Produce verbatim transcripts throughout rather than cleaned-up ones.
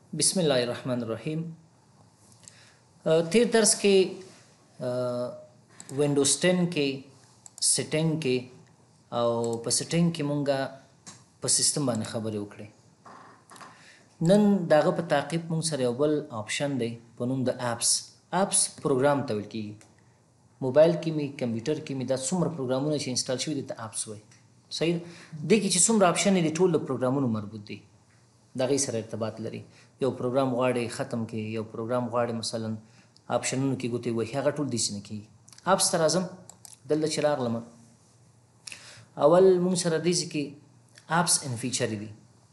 بسم الله الرحمن الرحیم. تیر درس کې وینډوز ټین کې سیټینګ کې او په سیټینګ کې مونږه په سیستم باندې خبرې وکړې. نن داغه په تعقیب مونږ سره یو بل آپشن دی په نوم د اپس. اپس پروګرام ته ویل کېږي. موبایل کې می کمپیوټر کې می دا څومره پروګرامونه چې انسټال شوي دي ته اپس وایي. صحیح دی کې چې څومره آپشن دي ټول د پروګرامونو مربوط دي، دغه سره ارتباط لري. یو پروګرام غواړي ختم کې، یو پروګرام غواړي مثلا آپشنونو کې ګوتې وهي، هغه ټول داسې نه کېږي. اپس ته راځم. دلته چې راغلم اول مونږ سره دې کې اپس ان فیچر دي،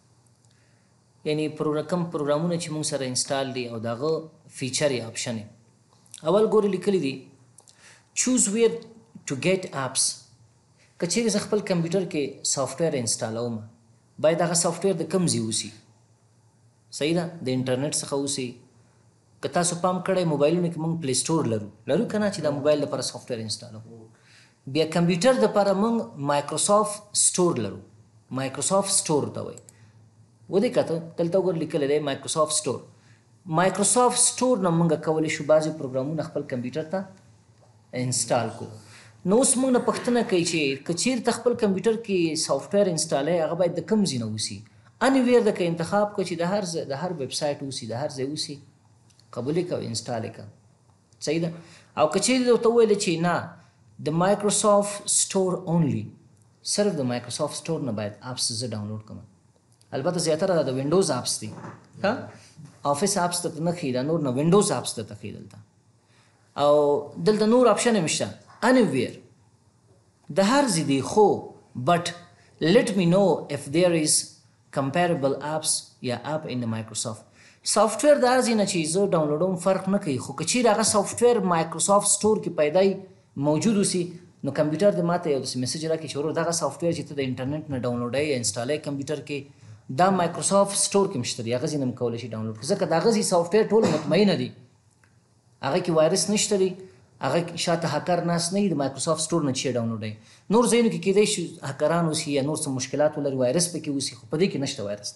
یعنی پروګرام پروګرامونه چې مونږ سره انسټال دي او دغه فیچر یا آپشن اول ګوري لیکلي دي چوز ویر ټو ګیټ اپس. که چیرې زه خپل کمپیوټر کې سافټویر انسټالوم باید هغه سافټویر د کوم ځای اوسي. صحیح ده، د انټرنیټ څخه اوسي. که تاسو پام کړئ موبایلونو کې مونږ پلی سټور لرو لرو که نه چې دا موبایل لپاره سافټویر انسټالو. بیا کمپیوټر دپاره مونږ مایکروسافټ سټور لرو. مایکروسافټ سټور ته وایي. ودې کته دلته وګور لیکلی دی مایکروسافټ سټور. مایکروسافټ سټور نه مونږ کولی شو بعضې پروګرامونه خپل کمپیوټر ته انسټال کو. نو اوس مونږ نه پوښتنه کوي چې که چیرته خپل کمپیوټر کې سافټویر انسټالوي هغه باید د کوم ځای نه اوسي. انویر د که انتخاب کو چې د هر د هر ویب سایټ اوسي، د هر ځای اوسي، قبول یې کوه، انسټال یې کوه. صحیح ده. او که چیرې ورته وویل چې نه د مایکروسافټ سټور اونلی، صرف د مایکروسافټ سټور نه باید اپس زه ډاونلوډ کړم. البته زیاتره د وینډوز اپس دي، ها آفس اپس ته نه ښیي، دا نور نه وینډوز اپس ته ښیي دلته. او دلته نور آپشن هم شته انویر د هر ځای دی، خو بټ لیټ می نو اف دیر از comparable apps یا اپ ان مایکروسافټ. سافټویر د هر ځای نه چې زه ډاونلوډوم فرق نه کوي، خو که چیرې هغه سافټویر مایکروسافټ سټور کې پیدا موجود اوسي نو کمپیوټر دې ماته یو داسې میسج راکړي چې ورور دغه سافټویر چې ته د انټرنیټ نه ډاونلوډوي یا انسټالوي کمپیوټر کې دا مایکروسافټ سټور کې مشته دی، هغه ځای نه هم کولی شي ډاونلوډ کړي. ځکه د هغه ځای سافټویر ټول مطمئنه دي، هغه کې وایرس نشته دی، هغه شاته هکر ناست نه وي، د مایکروسافټ سټور نه چې ډاونلوډوي. نور ځایونو کې کیدای شي هکران اوسي یا نور څه مشکلات ولري، وایرس پکې اوسي، خو په دې کې نشته وایرس.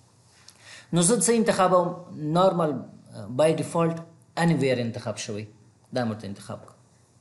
نو زه څه انتخابوم؟ نارمل بای ډیفالټ انویر انتخاب شوی، دا مرته انتخاب کړه.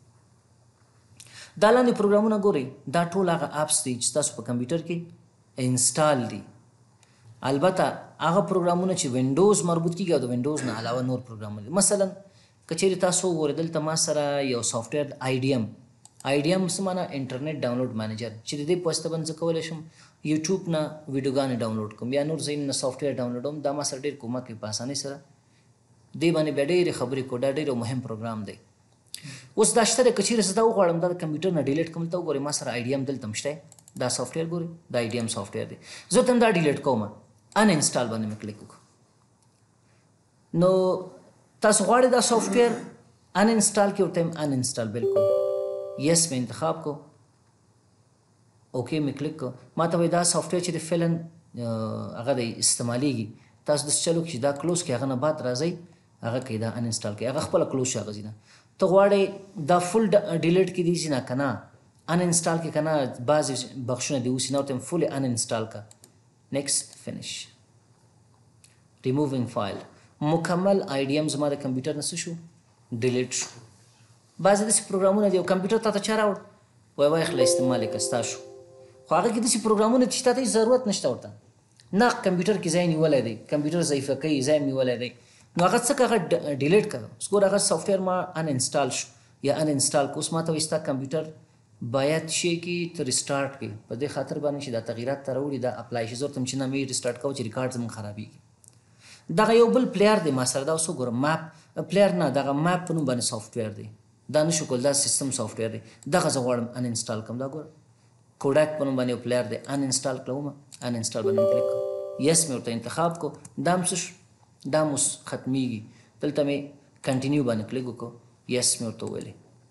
دا لاندې پروګرامونه ګورئ، دا ټول هغه اپس دي چې تاسو په کمپیوټر کې انسټال دي. البته هغه پروګرامونه چې وینډوز مربوط کېږي او د وینډوز نه علاوه نور پروګرامونه دي. مثلا که چیرې تاسو وګورئ دلته ما سره یو سافټویر آی ډي ایم آی ډي ایم څه معنا انټرنیټ ډاونلوډ مینیجر چې د دې په واسطه باندې زه کولی شم یوټیوب نه ویډیوګانې ډاونلوډ کړم یا نور ځایونو نه سافټویر ډاونلوډوم. دا ما سره ډېر کومک کوي په اسانۍ سره. دې باندې بیا ډېرې خبرې کوو، دا ډېر مهم پروګرام دی. اوس دا شته دی، که چیرې زه دا وغواړم دا د کمپیوټر نه ډیلیټ کړم، دلته وګورئ ما سره آی ډي ایم دلته هم شته، دا سافټویر ګورئ، دا آی ډي ایم سافټویر دی. زه ته هم دا ډیلیټ کوم، ان انسټال باندې مې کلیک وکړو. نو تاسو غواړئ دا سافټویر ان انسټال کې ورته ان انسټال بالکل یس مې انتخاب کو، اوکې مې کلیک کو. ما ته وایي دا سافټویر چې د فعلا هغه دی استعمالیږي، تاسو داسې چلو چې دا کلوز کړئ، هغه نه بعد راځئ هغه کوي دا ان انسټال کوي، هغه خپله کلوز شي هغه ځای نه. ته غواړئ دا فل ډیلیټ کړي دي نه که نه ان انسټال کې که نه بعضې بخشونه دې اوسي، نه ورته فولې ان انسټال که. نیکسټ فینش ریمووینګ فایل. مکمل آی ډي ایم زما د کمپیوټر نه څه شو ډیلیټ شو. بعضې داسې پروګرامونه دي او کمپیوټر تا ته چا راوړ وایي وایخله استعمال یې که ستا شو، خو هغه کې داسې پروګرامونه دي چې تا ته هېڅ ضرورت نشته ورته، نه کمپیوټر کې ځای نیولی دی، کمپیوټر ضعیفه کوي، ځای نیولی دی. نو هغه څه که هغه ډیلیټ کړه. اوس ګوره هغه سافټویر ما ان انسټال شو یا ان انسټال کو. اوس ما ته وایي ستا کمپیوټر باید شی کې ته ریسټارټ کړي، په دې خاطر باندې چې دا تغییرات ته راوړي دا اپلای شي. زه ورته چې نه مې ریسټارټ کوه چې ریکارډ زموږ خرابېږي. دغه یو بل پلیر دی ما سره، دا اوس وګوره ماپ پلیر نه دغه ماپ په نوم باندې سافټویر دی، دا نشو کول، دا سیستم سافټویر دی. دغه زه غواړم ان انسټال کړم. دا ګوره کوډاک په نوم باندې یو پلیر دی، ان انسټال کړم، ان انسټال باندې کلیک کړم، یس مې ورته انتخاب کو. دا هم څه شو، دا هم اوس ختمیږي. دلته مې کنټینیو باندې کلیک وکړو، یس مې ورته وویلې،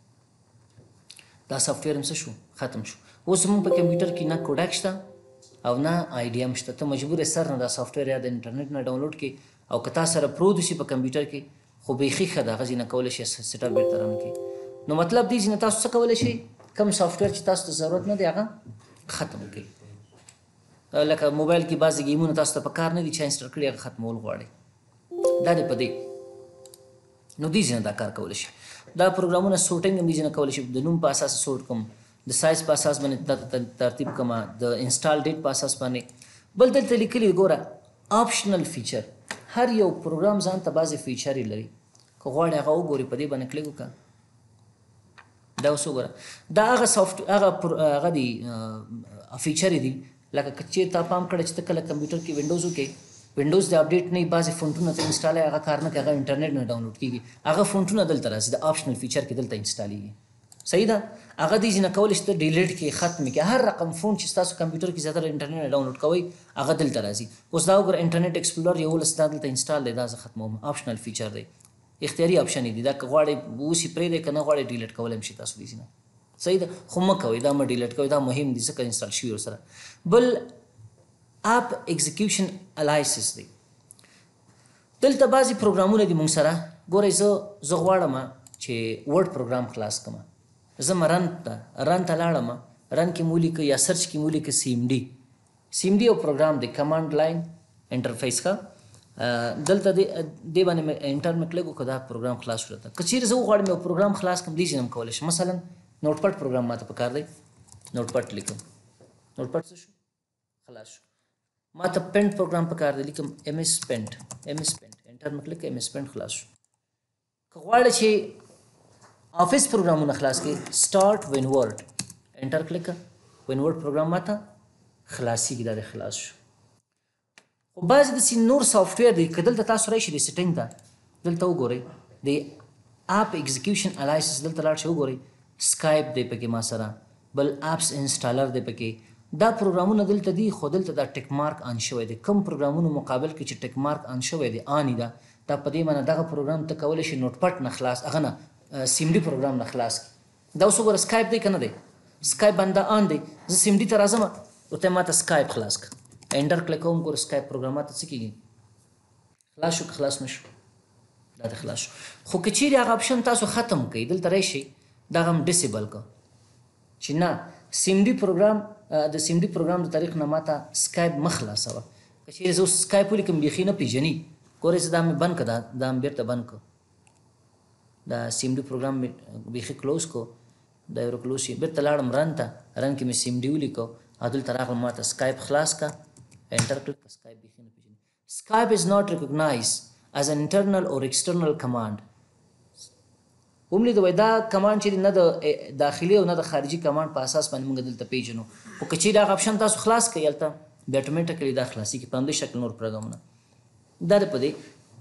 دا سافټویر هم څه شو ختم شو. اوس زموږ په کمپیوټر کې نه کوډاک شته او نه آی ډي ایم شته. ته مجبور یې سر نه دا سافټویر یا د انټرنیټ نه ډاونلوډ کړي او که تا سره پروت وسي په کمپیوټر کې خو بیخي ښه ده، هغه ځای نه کولی شي سیټ اپ بېرته رن کړي. نو مطلب دې ځای نه تاسو څه کولی شئ، کوم سافټویر چې تاسو ته ضرورت نه دی هغه ختم کړئ. لکه موبایل کې بعضې ګیمونه تاسو ته په کار نه دي چې انسټال کړي هغه ختمول غواړئ. دا دی په دې نو دې ځینه دا کار کولی شي. دا پروګرامونه سورټینګ هم دې ځینه کولی شي، د نوم په اساس سورټ کوم، د سایز په اساس باندې ترتیب کومه، د انسټال ډیټ په اساس باندې. بل دلته لیکلي ګوره آپشنل فیچر، هر یو پروګرام ځان ته بعضې فیچرې لري، که غواړې هغه وګورې په دې باندې کلیک وکړه. دا اوس وګوره دا هغه سافټ هغه هغه دي فیچرې دي لکه که چېرې تا پام کړی چې ته کله کمپیوټر کې وینډوز وکړې، وینډوز د اپډیټ نه وي، بعضې فونټونه ته انسټال هغه کار نه کوي، هغه انټرنیټ نه ډاونلوډ کېږي، هغه فونټونه دلته راځي، د آپشنل فیچر کې دلته انسټالېږي. صحیح ده؟ هغه دې ځینه کولی شي ته ډیلیټ کړې، ختم کړې، هر رقم فون چې ستاسو کمپیوټر کې زیاتره انټرنیټ نه ډاونلوډ کوئ هغه دلته راځي. اوس دا وګوره انټرنیټ ایکسپلورر یولس دا دلته انسټال دی، دا زه ختموم، آپشنل فیچر دی، اختیاري آپشن دی، دا که غواړئ اوس یې پرېږدئ که نه غواړئ ډیلیټ کولی هم شي تاسو دې ځینه. صحیح ده؟ خو مه کوئ، دا مه ډیلیټ کوئ، دا مهم دي ځکه انسټال شوي ورسره. بل اپ ایگزیکیوشن الایسس دی. دلته بعضې پروګرامونه دي مونږ سره، ګورئ زه زه غواړم چې ورډ پروګرام خلاص کړم، زه م رن ته رن ته لاړم، رن کې مو ولیکه یا سرچ کې مو ولیکه سی ایم ډي. سی ایم ډي یو پروګرام دی، کمانډ لاین انټرفیس ښه. دلته دې باندې مې انټر مې کلیک وکړه، دا پروګرام خلاص شو. که چیرې زه وغواړم یو پروګرام خلاص کړم دې ځای نه م کولی شم. مثلا نوټ پټ پروګرام ماته پکار دی، نوټ پټ لیکم، نوټ پټ څه شو خلاص شو. ماته پینټ پروګرام پکار دی، لیکم ایم ایس پینټ، ایم ایس پینټ انټر مې کلیک، ایم ایس پینټ خلاص شو. که غواړئ چې آفیس پروګرامونه خلاص کړئ سټارټ وین ورډ انټر کلیک، وین ورډ پروګرام ماته خلاصېږي، دا دی خلاص شو. خو بعضې داسې نور سافټویر دی، که دلته تاسو راشئ د سیټینګ ته، دلته وګورئ د اپ ایگزیکیوشن الایسس، دلته لاړ شئ وګورئ سکایپ دی پکې ما سره، بل اپس انسټالر دی پکې. دا پروګرامونه دلته دي، خو دلته دا ټیک مارک آن شوی دی. کوم پروګرامونو مقابل کې چې ټیک مارک آن شوی دی آن دا دا په دې معنی دغه پروګرام ته کولی شي نوټ پټ نه خلاص، هغه نه سیم ډي پروګرام نه خلاص کړي. دا اوس وګوره سکایپ دی که نه دی، سکایپ باندې آن دی، زه سیم ډي ته راځم، ورته ماته سکایپ خلاص کړه، انټر کلیک کوم، ګوره سکایپ پروګرام ماته څه کېږي خلاص شو که خلاص نه شو، دا د خلاص شو. خو که چیرې هغه اپشن تاسو ختم کړئ، دلته راشئ دغه هم ډسیبل کړه چې نه سیم ډي پروګرام د سیم ډي پروګرام د طریق نه ماته سکایپ مه خلاصوه. که چیرې زه اوس سکایپ ولیکم بیخي نه پېژني، ګورئ زه دا مې بند کړه، دا مې بېرته بند کړه، دا سیم ډي پروګرام مې بیخي کلوز کړو، دا یې کلوز شي، بېرته لاړم رن ته، رن کې مې سیم ډي ولیکو او دلته راغلم ماته سکایپ خلاص کړه، انټر کلیک کړه، سکایپ بیخي نه پېژني. سکایپ از ناٹ ریکګنایز as an internal or external command. وملی د وای دا کمانډ چې نه د داخلي او نه د خارجي کمانډ په اساس باندې موږ دلته پیژنو. خو که چیرې هغه اپشن تاسو خلاص کړئ هلته بیا اټومیټیکلي دا خلاصېږي په همدې شکل نور پروګرامونه. دا دی په دې.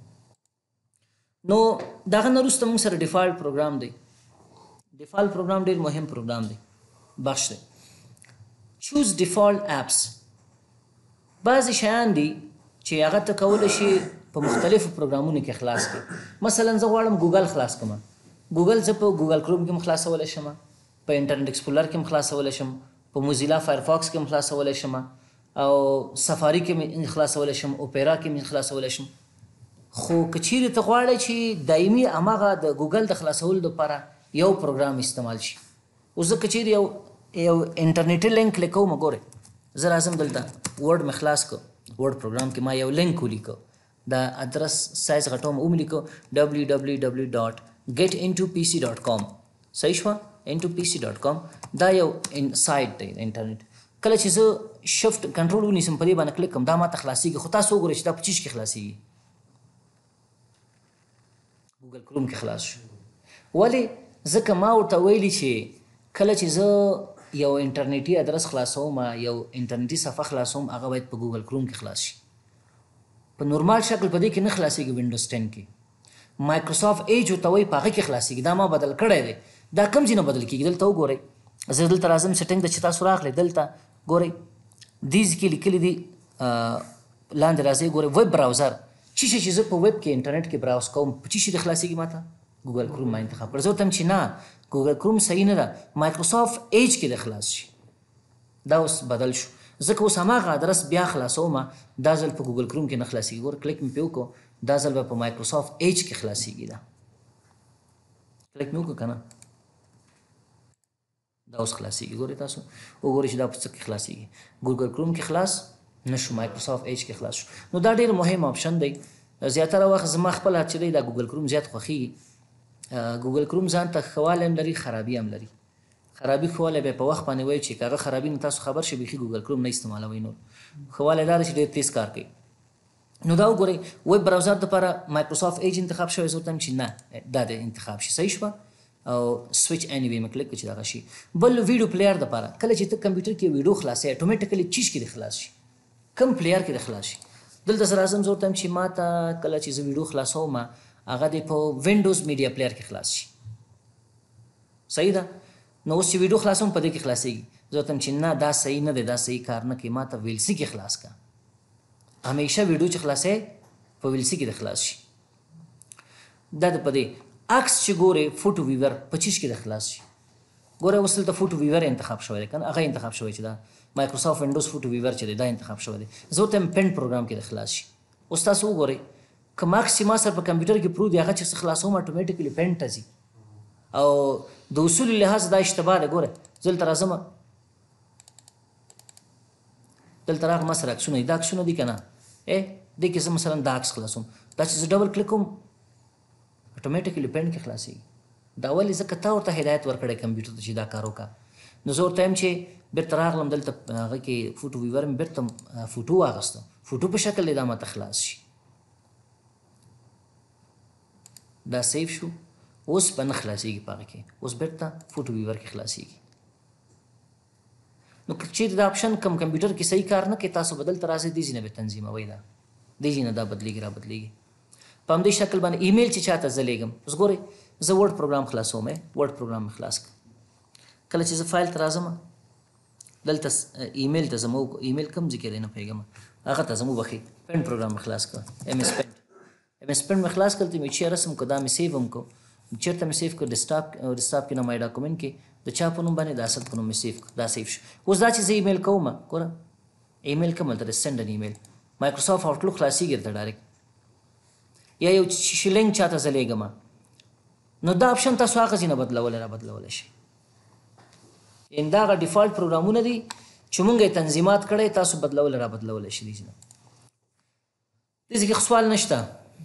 نو دغه نه وروسته موږ سره ډیفالټ پروګرام دی. ډیفالټ پروګرام ډېر مهم پروګرام دی، بخش دی. چوز ډیفالټ اپس. بعضې شیان دي چې هغه ته کولی شي په مختلفو پروګرامونو کې خلاص کړي. مثلا زه غواړم ګوګل خلاص کړم، ګوګل زه په ګوګل کروم کې هم خلاصولی شم، په انټرنیټ ایکسپلورر کې هم خلاصولی شم، په موزیلا فایرفاکس کې هم خلاصولی شم، او سفاري کې هم خلاصولی شم، اوپیرا کې هم خلاصولی شم. خو که چیرې ته غواړئ چې دایمي هماغه د ګوګل د خلاصولو دپاره یو پروګرام استعمال شي، اوس زه که چیرې یو یو انټرنیټي لینک لیکوم، ګورئ زه راځم دلته ورډ مې خلاص کړ، ورډ پروګرام کې ما یو لینک ولیکو، دا ادرس سایز غټوم اوم لیکو ډبلیو ډبلیو ډبلیو ډاټ ګیټ انټو پی سی ډاټ کام. صحیح شوه؟ انټو پی سی ډاټ کام دا یو سایټ دی انټرنیټ. کله چې زه شفټ کنټرول ونیسم په دې باندې کلیک کوم دا ماته خلاصېږي. خو تاسو وګورئ چې دا په چیز کې خلاصېږي، ګوګل کروم کې خلاص شو. ولې؟ ځکه ما ورته ویلي چې کله چې زه یو انټرنیټي ادرس خلاصوم، یو انټرنیټي صفحه خلاصوم، هغه باید په ګوګل کروم کې خلاص شي. په نورمال شکل په دې کې نه خلاصېږي. وینډوز ټین کې مایکروسافټ ایج ورته وایي په هغه کې خلاصېږي. دا ما بدل کړی دی. دا کوم ځای نه بدل کېږي؟ دلته وګورئ، زه دلته راځم سیټینګ ته چې تاسو راغلی، دلته ګورئ دیز کې لیکلي دي، لاندې راځئ ګورئ ویب براوزر، چې شی چې زه په ویب کې انټرنیټ کې براوز کوم په چې شي د خلاصېږي ماته ګوګل کروم ما انتخاب کړ. زه ورته چې نه ګوګل کروم صحیح نه ده، مایکروسافټ ایج کې د خلاص شي. دا اوس بدل شو، ځکه اوس هماغه ادرس بیا خلاصوم، دا ځل په ګوګل کروم کې نه خلاصېږي. ګوره کلیک مې پې وکړو، دا ځل به په مایکروسافټ ایج کې خلاصېږي. دا کلیک مې وکړو که نه، دا اوس خلاصېږي. ګورئ تاسو وګورئ چې دا په څه کې خلاصېږي. ګوګل کروم کې خلاص نه شو، مایکروسافټ ایج کې خلاص شو. نو دا ډېر مهم آپشن دی. زیاتره وخت زما خپل چې دی دا ګوګل کروم زیات خوښېږي. ګوګل کروم ځان ته ښه والی هم لري، خرابي هم لري. خرابي ښه والی بیا په وخت باندې وایي چې که هغه خرابي نه تاسو خبر شئ بیخي ګوګل کروم نه استعمالوئ. نور ښه والی دا ده چې ډېر تیز کار کوي. نو دا وګورئ ویب براوزر دپاره مایکروسافټ ایج انتخاب شوی، زه ورته وایم چې نه دا د انتخاب شي. صحیح شوه. او سویچ انیوی مې کلیک کړه چې دغه شي. بل ویډیو پلیئر دپاره کله چې ته کمپیوټر کې ویډیو خلاصوې اټومیټیکلي چیز کې د خلاص شي، کم پلیئر کې د خلاص شي. دلته زه راځم، زه ورته وایم چې ما ته کله چې زه ویډیو خلاصوم هغه دې په وینډوز میډیا پلیئر کې خلاص شي. صحیح ده. نو اوس چې ویډیو خلاصوم په دې کې خلاصېږي. زه ورته وایم چې نه دا صحیح نه دی، دا صحیح کار نه کوي، ما ته ویلسي کې خلاص کړه. همیشه ویډیو چې خلاصوې په ویلسي کې د خلاص شي. دا د په دې عکس چې ګورې فوټو ویور په چیز کې د خلاص شي. ګوره اوس دلته فوټو ویور انتخاب شوی دی که نه، هغه انتخاب شوی چې دا مایکروسافټ وینډوز فوټو ویور چې دی دا انتخاب شوی دی. زه ورته وایم پین پروګرام کې د خلاص شي. اوس تاسو وګورئ که ماکس چې ما سره په کمپیوټر کې پروت دی هغه چې خلاصوم اټومیټیکلي پین ته ځي او د اصول لحاظ دا اشتباه ده. ګوره زه دلته راځم، دلته راغلم ما سره عکسونه دي، دا عکسونه دي که نه، ای دې کې زه مثلا دا عکس خلاصوم، دا چې زه ډبل کلیک کوم اټومیټیکلي پین کې خلاصېږي. دا ولې ځکه تا ورته هدایت ورکړی کمپیوټر ته چې دا کار وکړه. نو زه ورته وایم چې بېرته راغلم دلته هغه کې فوټو ویور مې بېرته فوټو واخیسته، فوټو په شکل دی دا ماته خلاص شي. دا سیف شو. اوس به نه خلاصېږي په هغه کې، اوس بېرته فوټو ویور کې خلاصېږي. نو که چیرې دا اپشن کم کمپیوټر کې صحیح کار نه کوي تاسو به دلته راځئ دې ځای نه به تنظیموئ، دا دې ځای نه دا بدلېږي را بدلېږي. په همدې شکل باندې ایمیل چې چاته زه لیږم، اوس ګورئ زه ورډ پروګرام خلاصوم، ورډ پروګرام مې خلاص کړه. کله چې زه فایل ته راځم دلته ایمیل ته ځم، ایمیل کوم ځای کې دی نه پوهېږم، هغه ته ځم وبخښئ، پین پروګرام مې خلاص کړه، ایم ایس پین ایم ایس پین مې خلاص کړه. مې چې رسم کړه دا مې سیو هم کړو، چېرته مې سیو کړه ډیسکټاپ ډیسکټاپ کې نه مای ډاکومنټ کې د چا په نوم باندې د اسد په نوم مې سیو کړه، دا سیو شو. اوس دا چې زه ایمیل کوم ګوره ایمیل کوم هلته د سینډ ان ایمیل مایکروسافټ آوټلوک خلاصېږي درته ډایرکټ، یا یو شیلینګ چاته زه لیږم نو دا اپشن تاسو هغه ځای نه بدلولی را بدلولی شئ. یعنې دا هغه ډیفالټ پروګرامونه دي چې مونږ یې تنظیمات کړی تاسو بدلولی را بدلولی شئ. دې ځای نه دې ځای کې خو سوال نشته.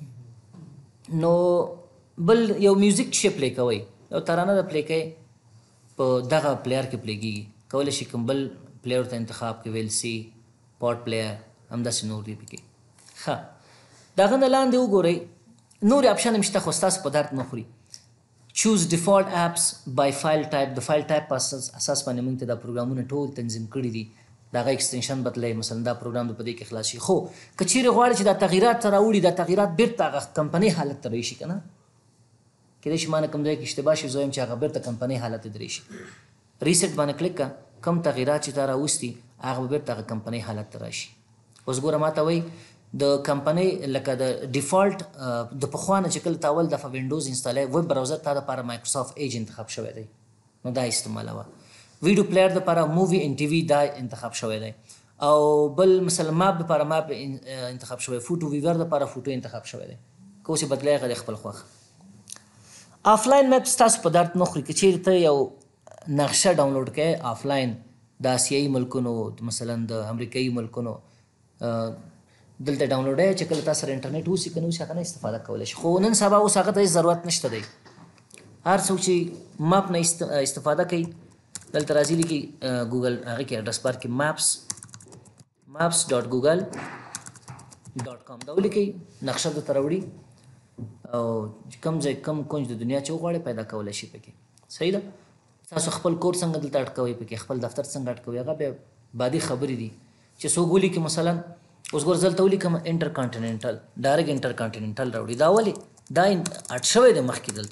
نو بل یو میوزیک چې پلی کوئ، یو ترانه د پلی کوئ په دغه پلیئر کې پلی کېږي، کولی شي کوم بل پلیئر ته انتخاب کړئ، ویلسي پاډ پلیئر همداسې نور دي پکې. ښه د هغه نه لاندې وګورئ نورې اپشن هم شته خو ستاسو په درد نه خوري. چوز ډیفالټ اپس بای فایل ټایپ، د فایل ټایپ په اساس باندې موږ ته دا پروګرامونه ټول تنظیم کړي دي، د هغه ایکسټنشن بدلوئ، مثلا دا پروګرام د په دې کې خلاص شي. خو که چیرې غواړئ چې دا تغییرات ته راوړي، دا تغییرات بیرته هغه کمپنۍ حالت ته راشي که نه، کېدای شي ما نه کوم ځای کې اشتباه شي، زه وایم چې هغه بیرته کمپنۍ حالت ته درېشي. ریسیټ باندې کلیک کړه، کم تغییرات چې تا راوستي هغه به بیرته هغه کمپنۍ حالت ته راشي. اوس ګوره ما ته وایي د کمپنۍ لکه د ډیفالټ د پخوا نه چې کله تا اول دفعه وینډوز انسټالوې ویب براوزر تا دپاره مایکروسافټ ایج انتخاب شوی دی، نو دا استعمالوه. ویډیو پلیئر دپاره مووي ان ټي وي دا انتخاب شوی دی، او بل مثلا ماپ دپاره ماپ انتخاب شوی، فوټو ویور دپاره فوټو انتخاب شوی دی. که اوس یې بدلوي هغه د خپل خوښ. آفلاین میپس تاسو په درد نه خوري. که چیرې ته یو نقشه ډاونلوډ کوې آفلاین د آسیایي ملکونو مثلا د امریکایي ملکونو دلته ډاونلوډوي چې کله تاسو سره انټرنیټ اوسي که نه اوسي هغه نه استفاده کولی شي. خو نن سبا اوس هغه ته هېڅ ضرورت نشته دی. هر څوک چې ماپ نه استفاده کوي دلته راځي لیکي ګوګل هغه کې اډرس بار کې ماپس ماپس ډاټ ګوګل ډاټ کام دا ولیکئ، نقشه درته راوړي او کوم ځای کوم کونج د دنیا چې وغواړئ پیدا کولی شي پکې. صحیح ده. تاسو خپل کور څنګه دلته اټکوئ پکې، خپل دفتر څنګه اټکوئ، هغه بیا بادي خبرې دي چې څوک ولیکي. مثلا اوس ګور زه دلته ولیکم انټر کانټیننټل، ډایرکټ انټر کانټیننټل راوړي. دا ولې دا اټ شوی دی مخکې دلته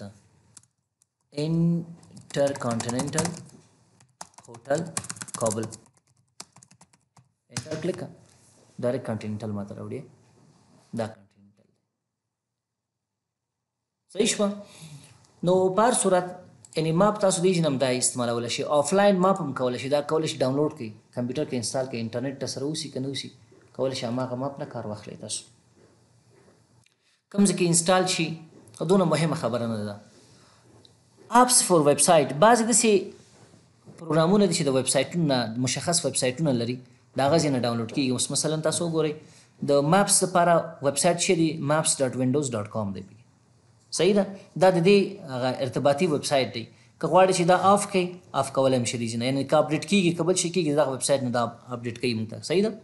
انټر کانټیننټل هوټل کابل، انټر کلیک ډایرکټ کانټیننټل ماته راوړي. دا کانټیننټل صحیح شوه. نو په هر صورت یعنې ماپ تاسو دې جنم دا استعمالولی شي. آفلاین ماپ هم کولی شي، دا کولی شي ډاونلوډ کړئ، کمپیوټر کې انسټال کړئ، انټرنیټ ته سره اوسي که نه اوسي کولی شي هماغه ماپ نه کار واخلئ. تاسو کوم ځای کې انسټال شي دونه مهمه خبره نه ده. اپس فور ویب سایټ، بعضې داسې پروګرامونه دي چې د ویب سایټونو نه مشخص ویب سایټونه لري، د هغه ځای نه ډاونلوډ کېږي. اوس مثلا تاسو وګورئ د ماپس لپاره ویب سایټ چې دی maps dot windows dot com دی. صحیح ده. دا د دې ارتباطي ویب سایټ دی. که غواړئ چې دا آف کړئ آف کولی هم شي نه، یعنې که اپډیټ کېږي که بل شي کېږي دغه ویب سایټ نه دا اپډیټ کوي موږ ته. صحیح ده.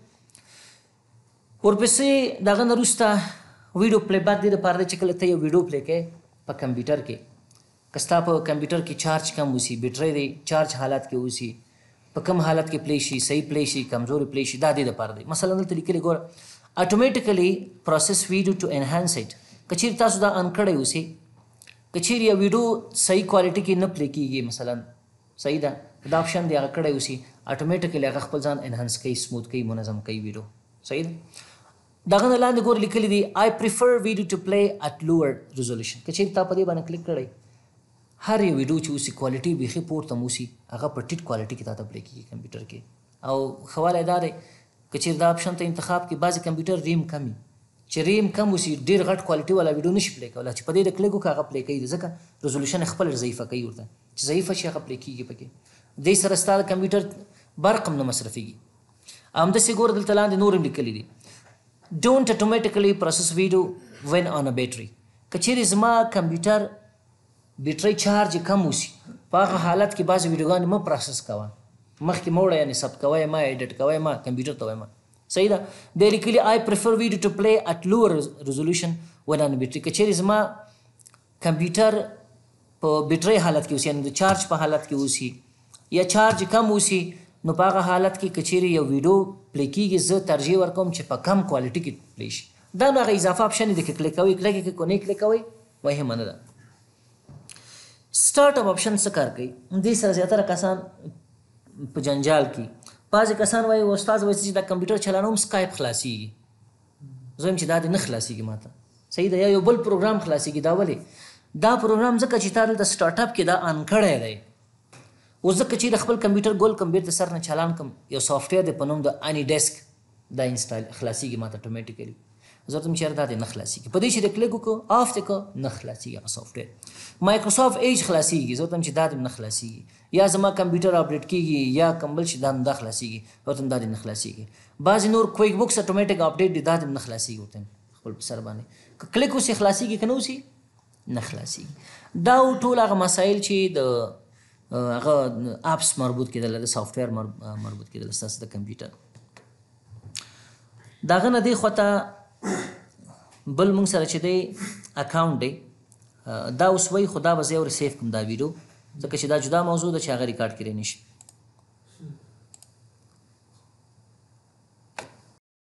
ورپسې د هغه نه وروسته ویډیو پلی بیک دې دپاره دی چې کله ته یو ویډیو پلی کوې په کمپیوټر کې، که ستا په کمپیوټر کې چارج کم اوسي، بیټرۍ دی چارج حالت کې اوسي، په کم حالت کې پلی شي، صحیح پلی شي، کمزوري پلی شي، دا دې دپاره دی. مثلا دلته لیکلي ګوره automatically process video to enhance it. که چیرې تاسو دا ان کړی اوسي، که چیرې یو ویډیو صحیح کوالټي کې نه پلی کېږي مثلا، صحیح ده، دا آپشن دی هغه کړی اوسي اټومیټیکلی هغه خپل ځان انهانس کوي، سموث کوي، منظم کوي ویډیو. صحیح ده. دغه نه لاندې ګور لیکلي دي I prefer video to play at lower resolution. که چیرې تا په دې باندې کلیک کړی هر یو ویډیو چې اوسي کوالټي بیخي پورته موسي هغه په ټیټ کوالټي کې تا ته پلی کېږي کمپیوټر کې. او ښه والی دا دی که چیرې دا آپشن ته انتخاب کړي بعضې کمپیوټر ریم کم وي، چې ریم کم اوسي ډېر غټ کوالټي والا ویډیو نشي پلی کولی، چې په دې د کلیک وکړه هغه پلی کوي، ځکه ریزولوشن یې خپله ضعیفه کوي ورته، چې ضعیفه شي هغه پلی کېږي پکې. دې سره ستا د کمپیوټر برق هم نه مصرفېږي. همداسې ګوره دلته لاندې نور هم لیکلي دي don't automatically process video when on a battery. که چیرې زما کمپیوټر بیټرۍ چارج کم اوسي په هغه حالت کې بعضې ویډیوګانې مه پروسس کوه، مخکې مه وړه، یعنې ثبت کوی ما، ایډیټ کوی ما، کمپیوټر ته وایم. صحیح ده. دی لیکلي I prefer video to play at lower resolution when on a battery. که چیرې زما کمپیوټر په بیټرۍ حالت کې اوسي، یعنې د چارج په حالت کې اوسي یا چارج کم اوسي، نو په هغه حالت کې که چیرې یو ویډیو پلی کېږي زه ترجیح ورکوم چې په کم کوالټي کې پلی شي. دا نو هغه اضافه آپشن دی که کلیک کوئ کلیک یې که نه کلیک کوئ مهمه نه ده. سټارټ اپ آپشن څه کار کوي؟ دې سره زیاتره کسان په جنجال کې، بعضې کسان وایي استاد وایي چې دا کمپیوټر چلانوم سکایپ خلاصېږي، زه وایم چې دا دې نه خلاصېږي ما ته. صحیح ده. یا یو بل پروګرام خلاصېږي. دا ولې؟ دا پروګرام ځکه چې تا دلته سټارټ اپ کې دا ان کړی دی. اوس ځکه چې د خپل کمپیوټر ګول کم بیرته سر نه چالان کم، یو سافټویر دی په نوم د اني ډیسک، دا انسټال خلاصېږي ما ته اټومیټیکلي. زه ورته یم چې یاره دا دې نه خلاصېږي، په دې چې د کلیک وکړو آف دې کړه نه خلاصېږي هغه سافټویر. مایکروسافټ ایج خلاصېږي، زه ورته یم چې دا دې نه خلاصېږي. یا زما کمپیوټر اپډیټ کېږي یا کوم بل شي دا هم دا خلاصېږي، ورته یم دا دې نه خلاصېږي. بعضې نور کویک بوکس اټومیټک اپډیټ دی دا دې نه خلاصېږي، ورته یم خپل په سر باندې که کلیک اوسي خلاصېږي که نه اوسي نه خلاصېږي. دا ټول هغه مسایل چې د هغه اپس مربوط کېدل، د سافټویر مربوط کېدل ستاسو د کمپیوټر. د هغه نه دې خواته بل موږ سره چې دی اکاونټ دی، دا اوس وایي خو دا به زه یې ور سیف کړم دا ویډیو، ځکه چې دا جدا موضوع ده چې هغه ریکارډ کړی نه شي.